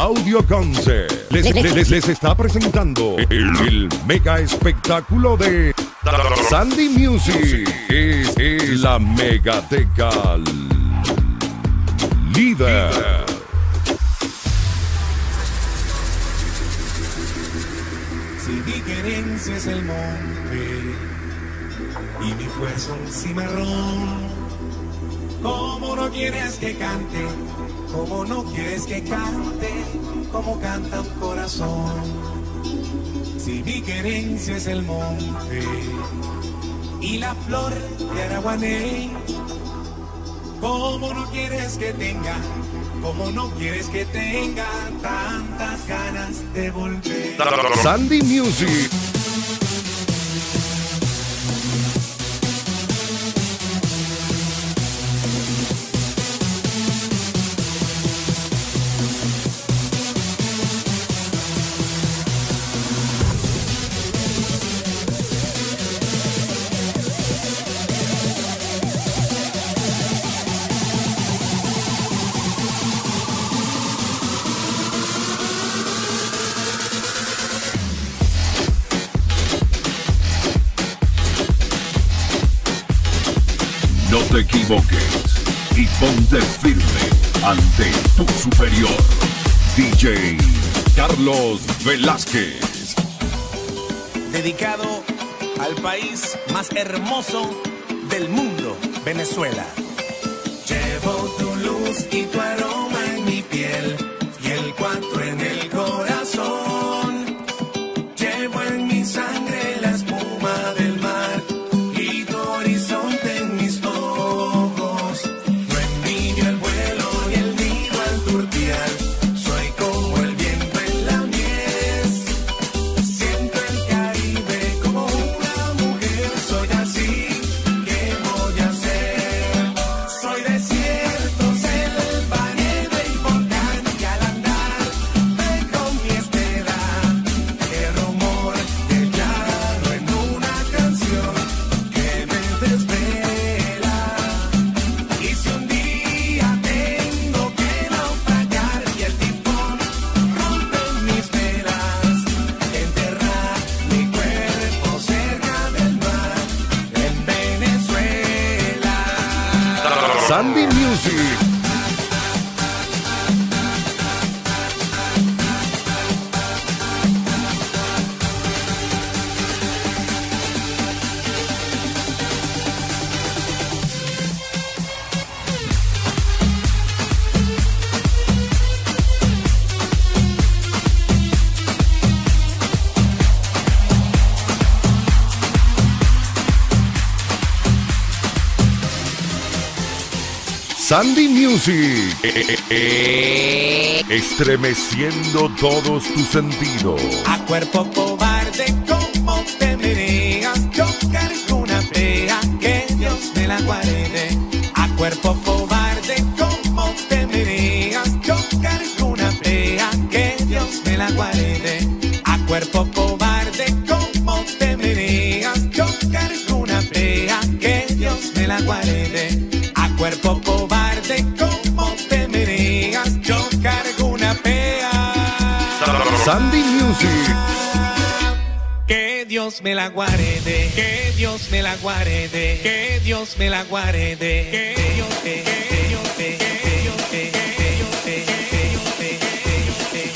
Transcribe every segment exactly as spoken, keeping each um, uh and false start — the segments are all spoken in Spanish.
Audio Concept les, les, les, les está presentando el, el mega espectáculo de Sandy Music. Es, es la Megateca líder. Si mi querencia es el monte y mi fuerza un cimarrón, ¿cómo no quieres que cante? ¿Cómo no quieres que cante? Como canta un corazón. Si mi querencia es el monte y la flor de Araguané, ¿cómo no quieres que tenga? ¿Cómo no quieres que tenga tantas ganas de volver? Sandy Music. No te equivoques y ponte firme ante tu superior, D J Carlos Velázquez. Dedicado al país más hermoso del mundo, Venezuela. Llevo tu luz y tu aroma en mi piel y el cuatro en el corazón. Llevo en mi sangre la espuma del mar y tu horizonte en mis ojos. No envidio el vuelo y el nido al turpial. Soy como el viento en la mies. Siento el Caribe como una mujer. Soy así, ¿qué voy a hacer? Soy desierto, selva, nieve y volcán. Y al andar dejo mi estela, el rumor del llano en una canción que me desvela. Y si un día tengo que naufragar y el tifón rompe mis velas, enterrar mi cuerpo cerca del mar en Venezuela. Sandy Music. Sandy Music. Eh, eh, eh, estremeciendo todos tus sentidos. A cuerpo cobarde, como te meneas, yo carezco una pea, que Dios me la guarde. A cuerpo cobarde, como te meneas, yo carezco una pea, que Dios me la guarde. A cuerpo cobarde, como te meneas, yo carezco una pea, que Dios me la guarde. A cuerpo cobarde, como te meneas, yo cargo una pea. Sandy Music. Que Dios me la guarde, que Dios me la guarde, que Dios me la guarde, que Dios te, que Dios te, que Dios te, que Dios te, que Dios te, que Dios te,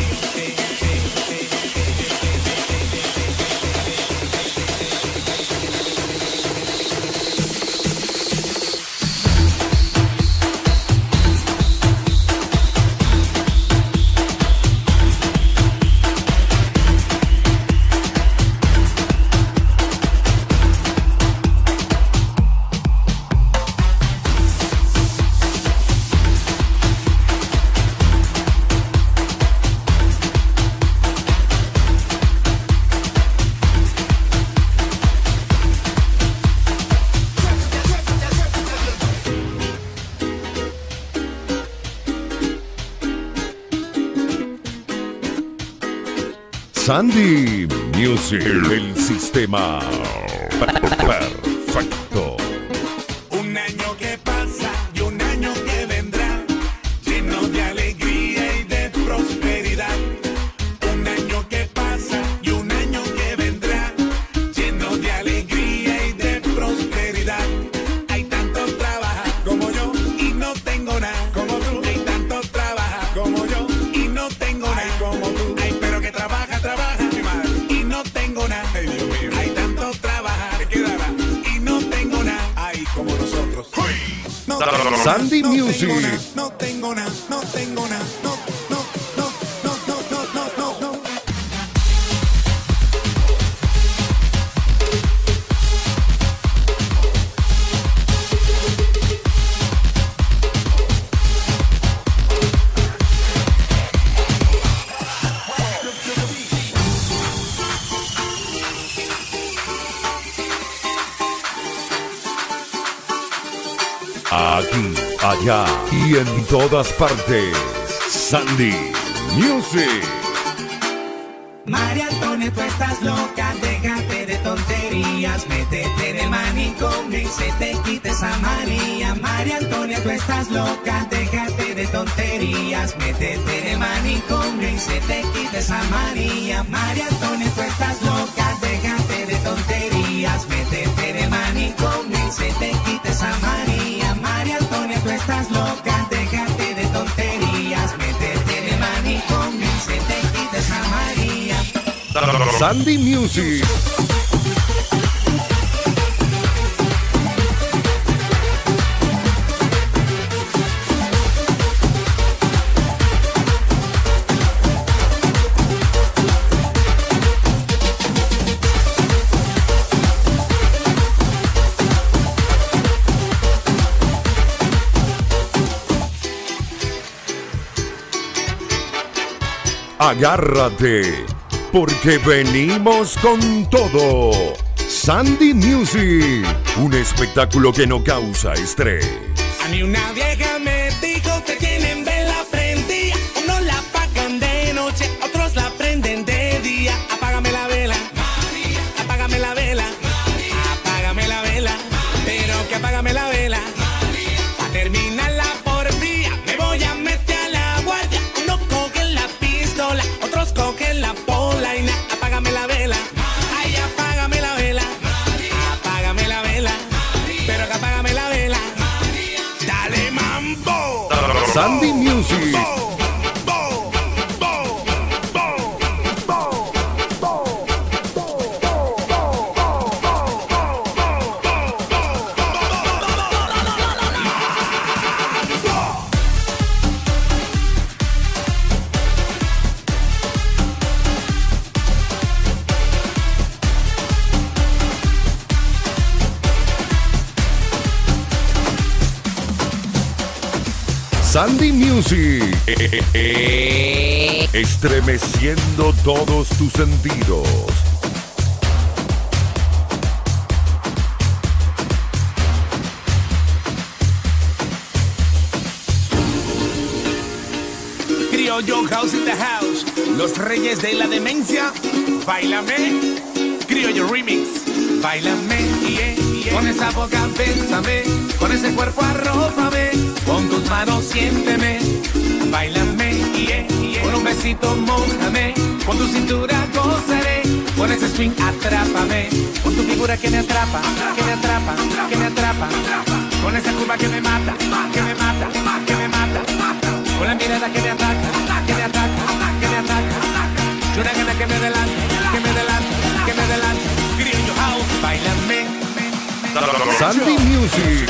Sandy Music, el sistema perfecto. Un año que pasa y un año que vendrá, lleno de alegría y de prosperidad. no Sandy no Music. tengo nada, no tengo nada, no tengo nada, no, no, no, no, no, no, no, no, no. Aquí, allá y en todas partes. Sandy Music. María Antonia, tú estás loca, déjate de tonterías, métete en el manicomio y se te quite esa manía. María Antonia, tú estás loca, déjate de tonterías, métete en el manicomio y se te quite esa manía. María Antonia, tú estás loca, déjate de tonterías, métete en el manicomio y se te quite esa manía. María Antonia, tú estás loca, déjate de tonterías, métete en el manicomio y se te quite esa manía. Sandy Music. Agárrate, porque venimos con todo. Sandy Music, un espectáculo que no causa estrés. A mí una vieja me dijo que tienen vela prendida. Unos la apagan de noche, otros la prenden de día. Apágame la vela, María. Apágame la vela, María. Apágame la vela, María. Pero que apágame la vela, María. Pa' terminarla por día, me voy a meter a la guardia. Unos cogen la pistola, otros cogen la polaina. Apágame la vela, María. Ay, apágame la vela, María. Apágame la vela, María. Pero que apágame la vela, María. Dale mambo. Sandy Music. Sandy Music, estremeciendo todos tus sentidos. Criollo House in the house, los reyes de la demencia, bailame. Criollo Remix, bailame, yeah, yeah. Con esa boca bésame, con ese cuerpo arrópame, con tus manos siénteme, bailame, yeah, yeah. Con un besito mójame, con tu cintura gozaré, con ese swing atrápame, con tu figura que me atrapa, que me atrapa, que me atrapa, con esa curva que me mata, que me mata, que me mata, con la mirada que me ataca, que me ataca, que me ataca, y una gana que me adelante, que me adelante, que me adelante. Criollo House, bailame. Sandy Music.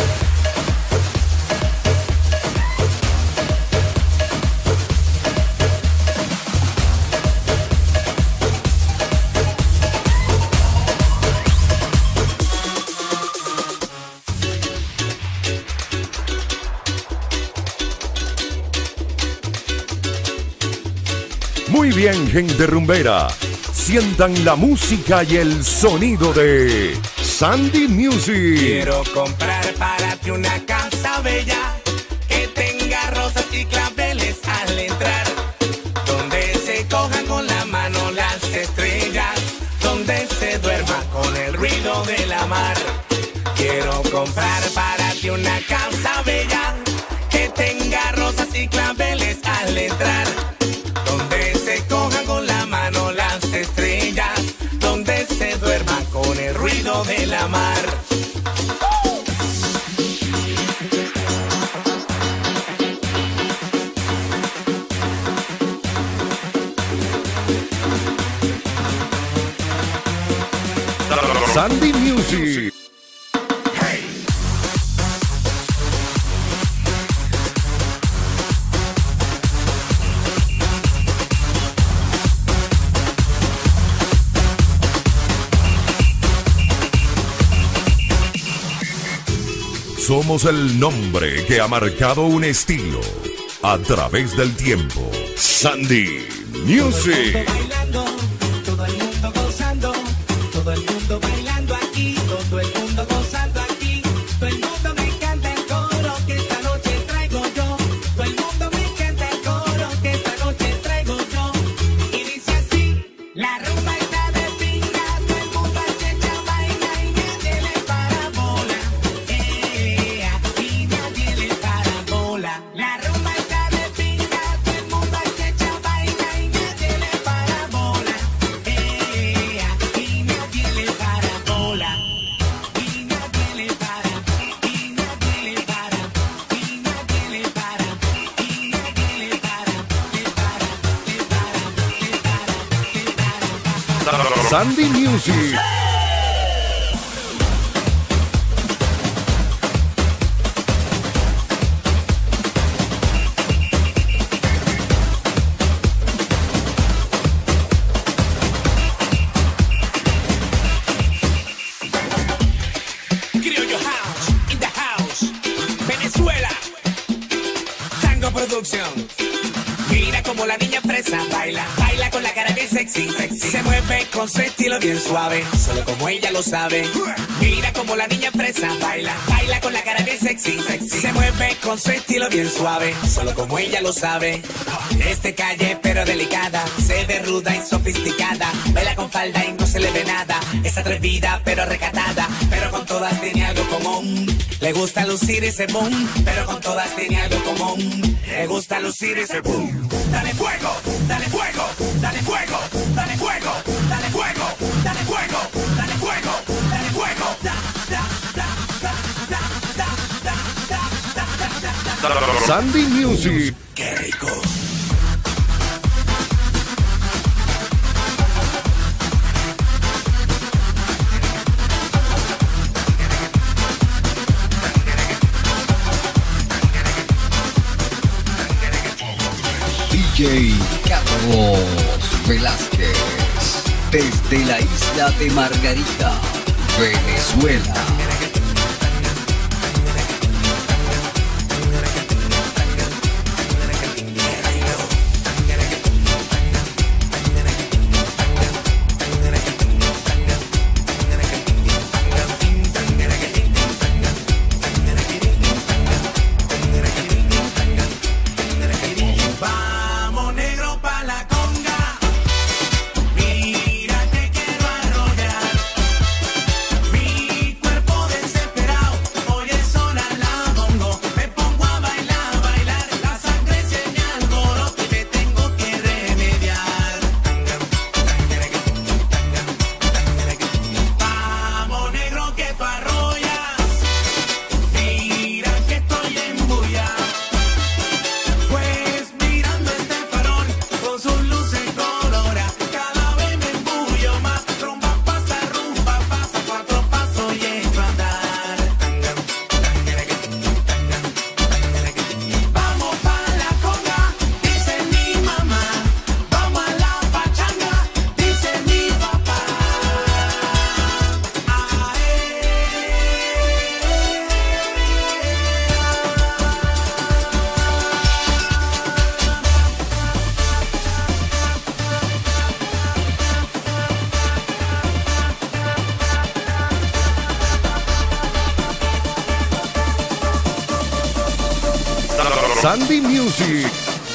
Muy bien, gente rumbera. Sientan la música y el sonido de Sandy Music. Quiero comprar para ti una casa bella que tenga rosas y claveles al entrar, donde se cojan con la mano las estrellas, donde se duerma con el ruido de la mar. Quiero comprar para ti una casa bella que tenga rosas y claveles al entrar, donde se cojan con la mano las estrellas, donde se duerma con el ruido de la mar. Sandy Music. somos el nombre que ha marcado un estilo a través del tiempo. Sandy Music. Todo el mundo gozando, todo el mundo bailando aquí, todo el mundo gozando aquí, todo el mundo me encanta el coro que esta noche traigo yo, todo el mundo me encanta el coro que esta noche traigo yo, y dice así, la rumba está de pinga, todo el mundo checha baila y nadie le para bola, eh, y nadie le para bola, la rumba está de pinga, todo el mundo checha baila y nadie le para bola. Sandy Music. Criollo House, in the house, Venezuela, Tango Producción. Mira como la niña fresa baila, baila con la cara bien sexy, sexy. Se mueve con su estilo bien suave, solo como ella lo sabe. Mira como la niña fresa baila, baila con la cara bien sexy, sexy. Se mueve con su estilo bien suave, solo como ella lo sabe. Es de calle pero delicada, se ve ruda y sofisticada. Baila con falda y no se le ve nada. Es atrevida pero recatada, pero con todas tiene algo común. Le gusta lucir ese boom, pero con todas tiene algo común. Le gusta lucir ese boom. Dale fuego, dale fuego, dale fuego, dale fuego, dale fuego, dale fuego, dale fuego, dale fuego. Da, da, da, da, da, da, da, da, da, da, da. Sandy Music. Qué rico. D J Carlos Velázquez, desde la isla de Margarita, Venezuela. Sandy Music.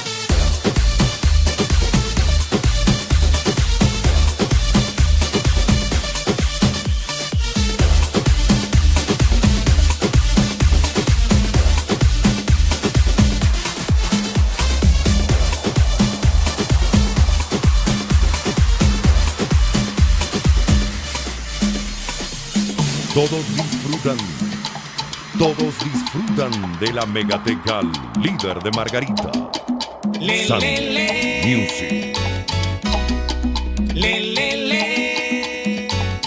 Todos disfrutan. Todos disfrutan de la Megateca líder de Margarita. Le, Sandy le, le. Music. Le, le, le.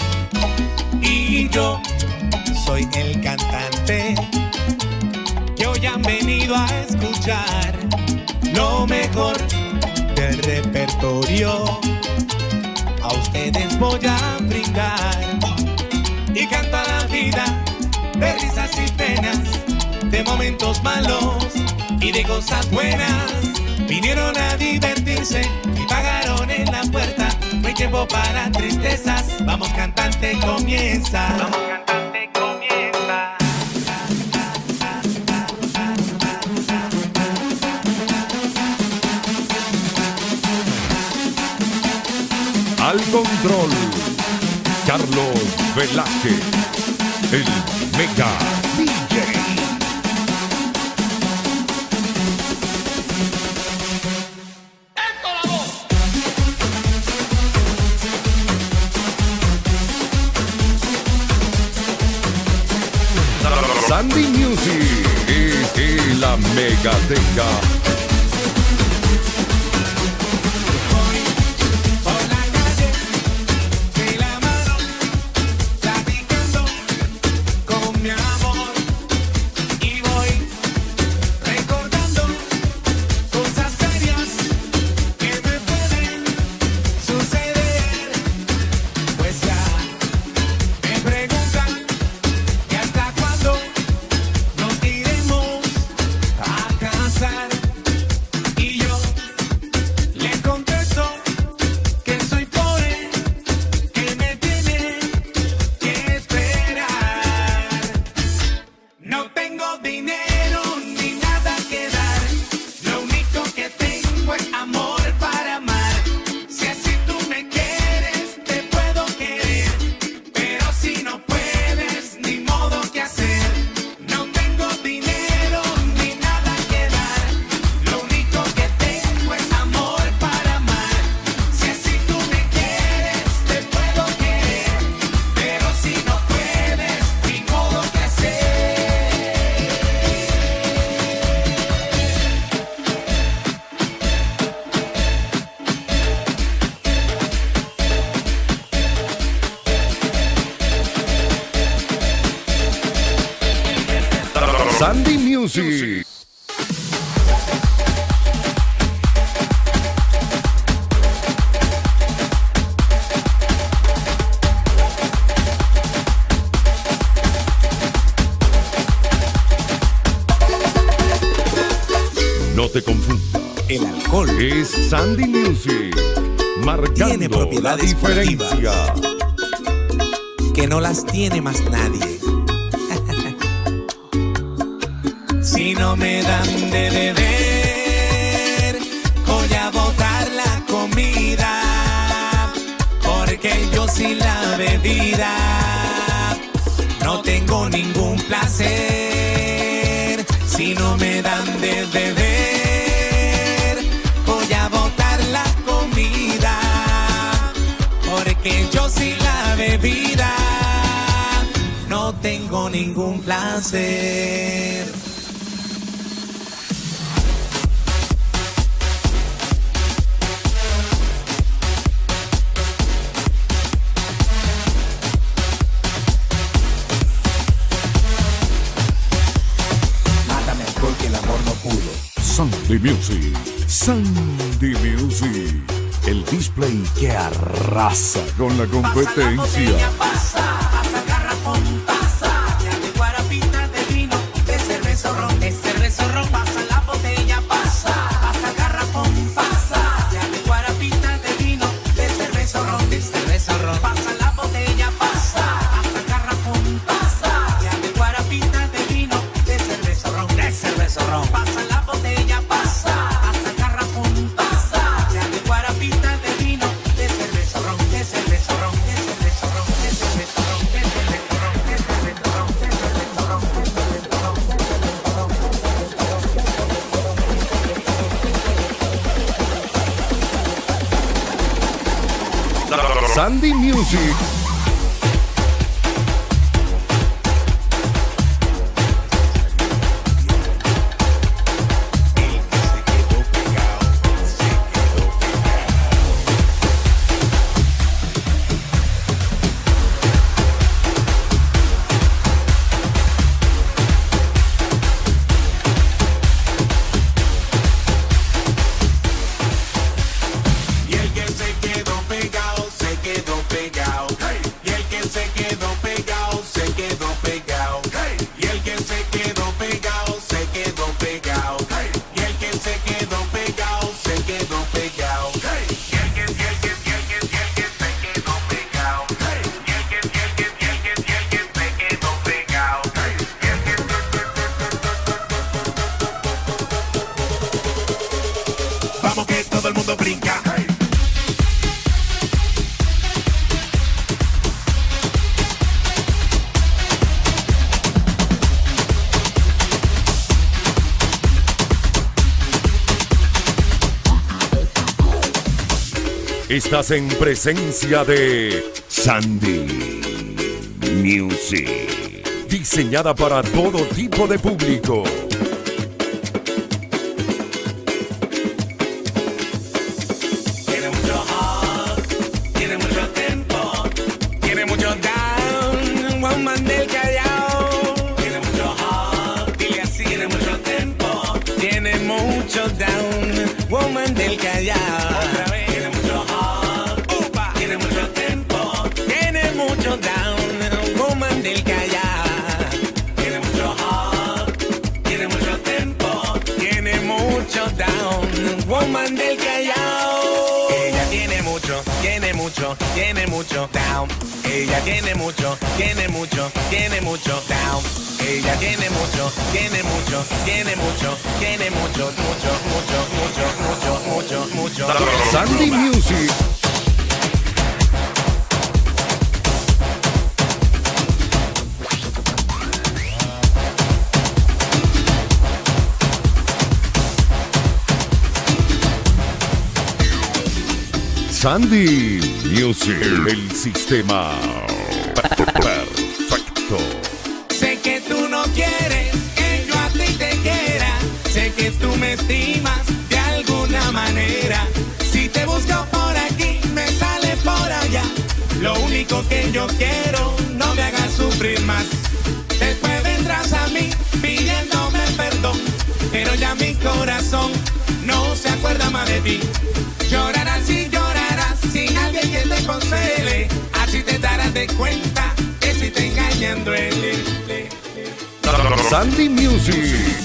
Y yo soy el cantante que hoy han venido a escuchar lo mejor del repertorio. A ustedes voy a brindar y canto a la vida de risas y penas. de momentos malos y de cosas buenas. Vinieron a divertirse y pagaron en la puerta. No hay tiempo para tristezas. Vamos, cantante, comienza. Vamos, cantante, comienza. Al control, Carlos Velázquez, el Mega D J. Sandy Music es, es la Megateca. Sandy Music. No te confundas. El alcohol es Sandy Music, marcando tiene propiedades la diferencia que no las tiene más nadie. Si no me dan de beber, voy a botar la comida, porque yo sin la bebida no tengo ningún placer. Si no me dan de beber, voy a botar la comida, porque yo sin la bebida no tengo ningún placer. Sandy Music, Sandy Music, el display que arrasa con la competencia. Pasa, hasta garrafón, pasa, ya de guarapita de vino, de cerveza o ron, de cerveza o ron, pasa la botella, pasa, hasta garrafón, pasa, ya de guarapita de vino, de cerveza o ron, de cerveza o ron, pasa la botella, pasa, hasta garrafón, pasa, ya de guarapita de vino, de cerveza o ron, de cerveza o ron, pasa la botella, pasa, hasta garrafón, pasa, ya de guarapita de vino, de cerveza o ron, de cerveza o ron, de cerveza o ron, de cerveza o ron, de cerveza o ron, de cerveza o ron, de cerveza o ron, de cerveza o ron, de cerveza o ron. Sandy Music. Y el que se quedó pegado, se quedó pegado. Hey. música. Hey. Estás en presencia de Sandy Music, diseñada para todo tipo de público. Tiene mucho hop, tiene mucho tempo, tiene mucho down, woman del Callao. Tiene mucho hop, dile así, tiene mucho tempo, tiene mucho down, woman del Callao. Otra vez. Down, woman del Callao. Tiene mucho hop, tiene mucho tempo, tiene mucho down, woman del Callao. Ella tiene mucho, tiene mucho, tiene mucho down. Ella tiene mucho, tiene mucho, tiene mucho down. Ella tiene mucho, tiene mucho, tiene mucho, tiene mucho, mucho, mucho, mucho, mucho, mucho, mucho. Sandy Music. Sandy Music, el sistema perfecto. Sé que tú no quieres que yo a ti te quiera. Sé que tú me estimas de alguna manera. Si te busco por aquí, me sale por allá. Lo único que yo quiero, no me hagas sufrir más. Después vendrás a mí pidiéndome perdón, pero ya mi corazón no se acuerda más de ti. Llorarás y llorarás sin alguien que te consuele. Así te darás de cuenta que si te engañan duele. Sandy Music.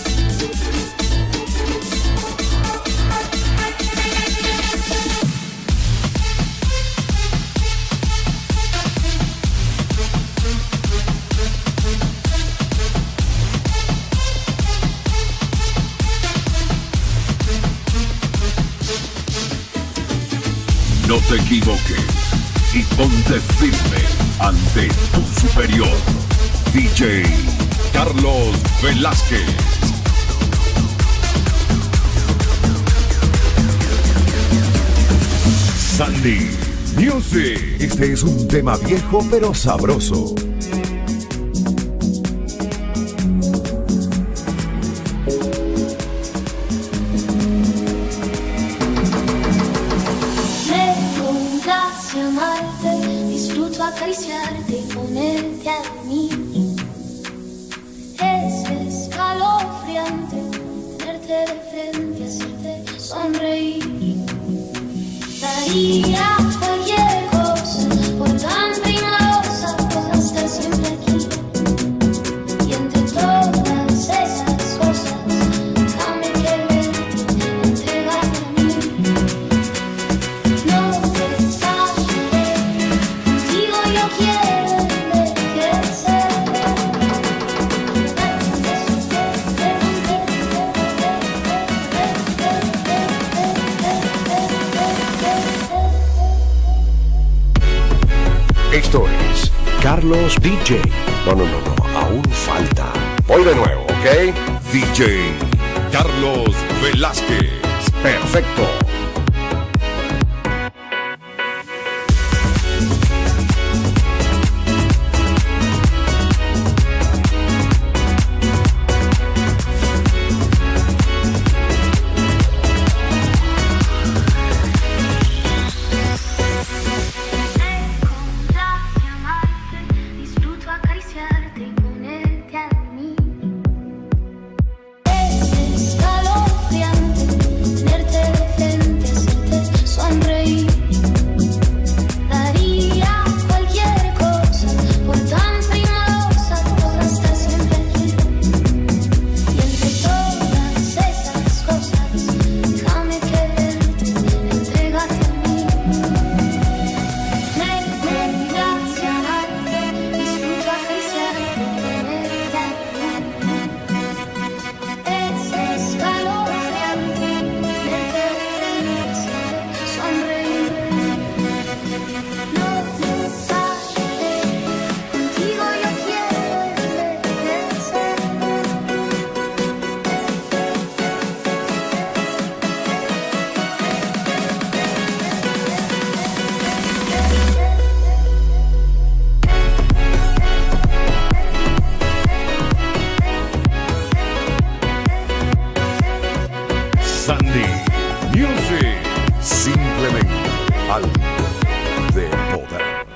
No te equivoques y ponte firme ante tu superior. D J Carlos Velázquez. Sandy Music. Este es un tema viejo pero sabroso. Disfruto acariciarte y ponerte a mí. Es escalofriante tenerte de frente, hacerte sonreír. Daría cualquier cosa por tan primorosa, por estar siempre aquí. Y entre todas esas cosas, déjame quererte, entregarte a mí. No te exageré, contigo yo quiero envejecer. Esto es Carlos D J. No, no, no, no, aún falta. Voy de nuevo, ¿ok? D J Carlos Velázquez. Perfecto. Disfruto acariciarte y ponerte a mí. Es escalofriante tenerte de frente. Sandy Music. Simplemente algo de poder.